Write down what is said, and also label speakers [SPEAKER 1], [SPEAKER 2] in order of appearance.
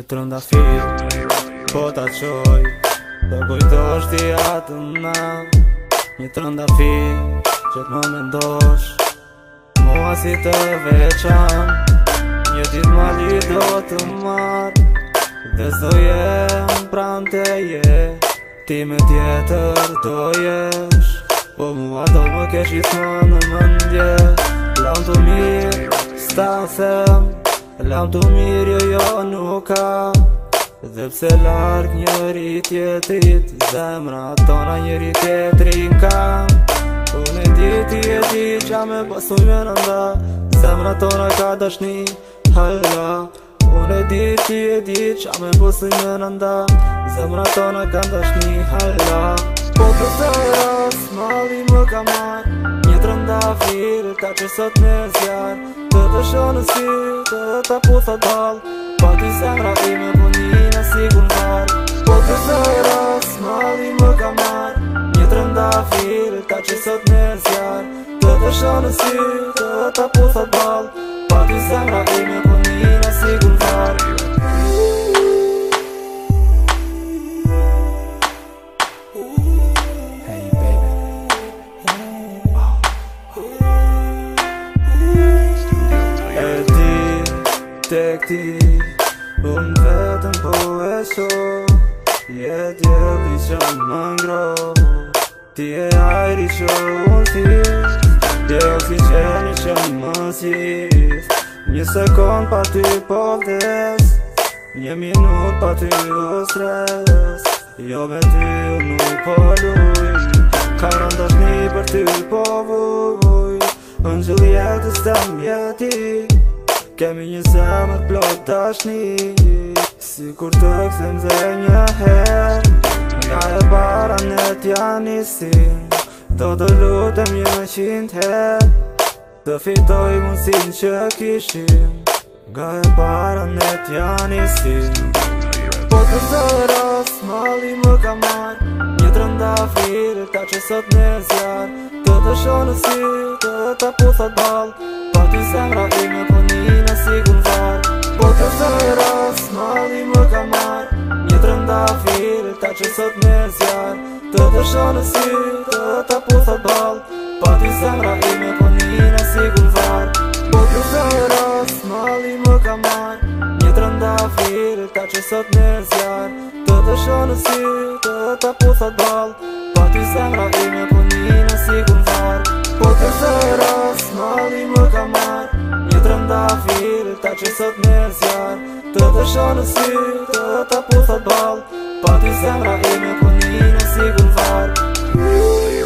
[SPEAKER 1] trëndafil po ta qoj dhe kujtosh ti atë na. Një trëndafil që t'më mendosh mua si të veçan. Një dit mali do të marr dhe s'do jem pran teje. Ti me tjetër do jesh, po mua do më kesh gjithmonë në mëndje. Lam të mirë, s'ta them, lam të mirë jo nuk ka. Dhe pse larg njëri tjetrit, zemra tona njëri tjetrin kam. Unë e di ti e di qa me pasu me nënda, zemra tona ka dashni halla. Unë e di ti e di qa me pasu me nënda, zemra tona ka dashni halla. Po të të ras, mali më ka marr një trëndafil, ka që sot me zjarë. Të të shonë si, të ta putha dal, pa ti zemra ime po njina si kun var. Po të të ras, mali më ka marr një trëndafil, ka që sot me zjarë. Të të shonë si, të ta putha dal, pa ti zemra ime po njina si kun var. Tek ti, unë vetëm po e shoh, je djeli që më ngroh. Ti e ajri që unë thith, je oksigeni që më zgjidh. Një sekund pa ty po vdes, një minut pa ty o stres. Jo me ty unë nuk po luj, ka rëndashni për ty po vuj. Në gjëllë jetës të mjeti, kemi një zemër plot dashni. Si kur të këthem dhe një her, nga e para ne t'ja nisim. Do të lutem 100 her, të fitoj mundësin që kishim. Nga e para ne t'ja nisim. Po të të ras, mali më ka marr një trëndafil, ka që sot me zjarë. Të të shonë si, të ta putha dal, pa ti zemra ime po njina si kun var. Po të të ras, mali më ka marr një trëndafil, ka që sot me zjarë. Të të shonë si, të ta putha dal, pa ti zemra ime po njina si kun var. Po të të ras, mali më ka marr një trëndafil, ka që sot me zjarë. Të të shonë si, të ta putha dal, pa ti zemra ime po njina si kun var. Po të të ras, mali më ka marr një trëndafil, ka që sot me zjarë. Të të shonë si, të ta putha dal, pa ti zemra ime po njina si kun var.